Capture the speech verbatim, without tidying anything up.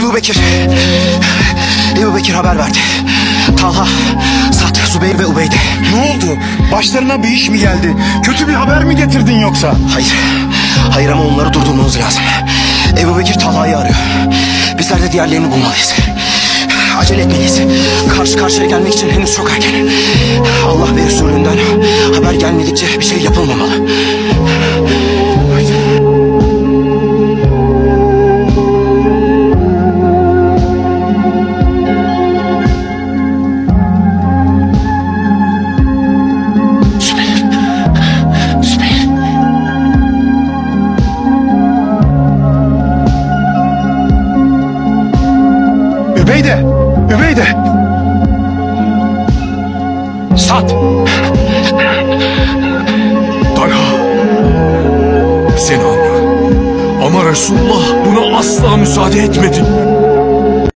Ebu Bekir. Ebu Bekir haber verdi. Talha, Sa'd, Zübeyir ve Ubeyde. Ne oldu? Başlarına bir iş mi geldi? Kötü bir haber mi getirdin yoksa? Hayır. Hayır ama onları durdurmamız lazım. Ebu Bekir Talha'yı arıyor. Bizler de diğerlerini bulmalıyız. Acele etmeliyiz. Karşı karşıya gelmek için henüz çok erken. Allah ve Resulünden haber gelmedikçe bir şey yapılmamalı. Übeyde! Übeyde! Sa'd! Talha! Seni anlıyorum. Ama Resulullah buna asla müsaade etmedi.